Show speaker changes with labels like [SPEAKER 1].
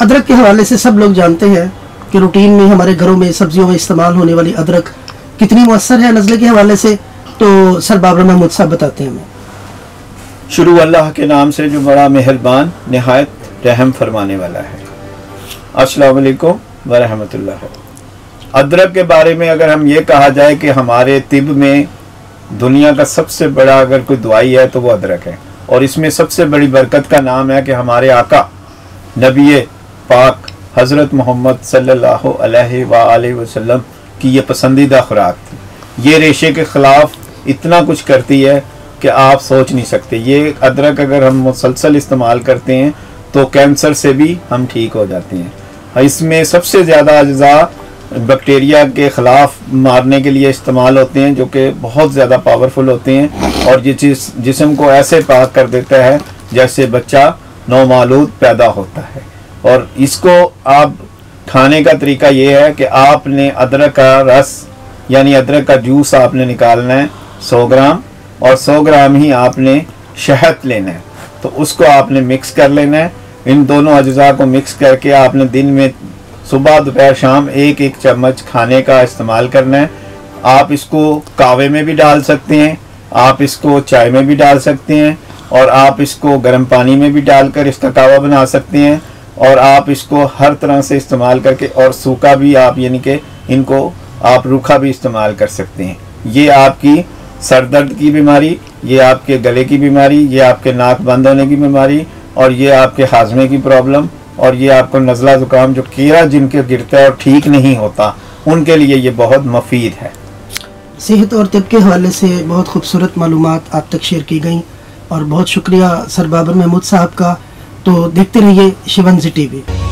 [SPEAKER 1] अदरक के हवाले से सब लोग जानते हैं कि रूटीन में हमारे घरों में सब्जियों में इस्तेमाल होने वाली अदरक कितनी मुअस्सर है नज़ले के हवाले से, तो सर बाबर महमूद साहब बताते हैं हमें।
[SPEAKER 2] शुरू अल्लाह के नाम से जो बड़ा मेहरबान निहायत रहम फरमाने वाला है। अस्सलाम वालेकुम व रहमतुल्लाह। अदरक के बारे में अगर हम ये कहा जाए कि हमारे तिब में दुनिया का सबसे बड़ा अगर कोई दवाई है तो वो अदरक है, और इसमें सबसे बड़ी बरकत का नाम है कि हमारे आका नबी पाक हज़रत मोहम्मद सल्लल्लाहु अलैहि वसल्लम की ये पसंदीदा खुराक थी। ये रेशे के ख़िलाफ़ इतना कुछ करती है कि आप सोच नहीं सकते। ये अदरक अगर हम मुसलसल इस्तेमाल करते हैं तो कैंसर से भी हम ठीक हो जाते हैं। इसमें सबसे ज़्यादा अज्जा बैक्टीरिया के ख़िलाफ़ मारने के लिए इस्तेमाल होते हैं, जो कि बहुत ज़्यादा पावरफुल होते हैं, और ये चीज़ जिस्म को ऐसे पाक कर देता है जैसे बच्चा नौमालूद पैदा होता है। और इसको आप खाने का तरीका ये है कि आपने अदरक का रस यानी अदरक का जूस आपने निकालना है 100 ग्राम, और 100 ग्राम ही आपने शहद लेना है, तो उसको आपने मिक्स कर लेना है। इन दोनों अज्जा को मिक्स करके आपने दिन में सुबह दोपहर शाम एक एक चम्मच खाने का इस्तेमाल करना है। आप इसको कहवे में भी डाल सकते हैं, आप इसको चाय में भी डाल सकते हैं, और आप इसको गर्म पानी में भी डालकर इसका कहवा बना सकते हैं, और आप इसको हर तरह से इस्तेमाल करके, और सूखा भी आप यानी कि इनको आप रूखा भी इस्तेमाल कर सकते हैं। ये आपकी सर दर्द की बीमारी, ये आपके गले की बीमारी, ये आपके नाक बंद होने की बीमारी, और ये आपके हाजमे की प्रॉब्लम, और ये आपको नज़ला ज़ुकाम जो कीड़ा जिनके गिरता है और ठीक नहीं होता, उनके लिए ये बहुत मुफीद है।
[SPEAKER 1] सेहत और तिब के हवाले से बहुत खूबसूरत मालूमात आप तक शेयर की गई, और बहुत शुक्रिया सर बाबर महमूद साहब का। तो देखते रहिए शिवंजी टीवी।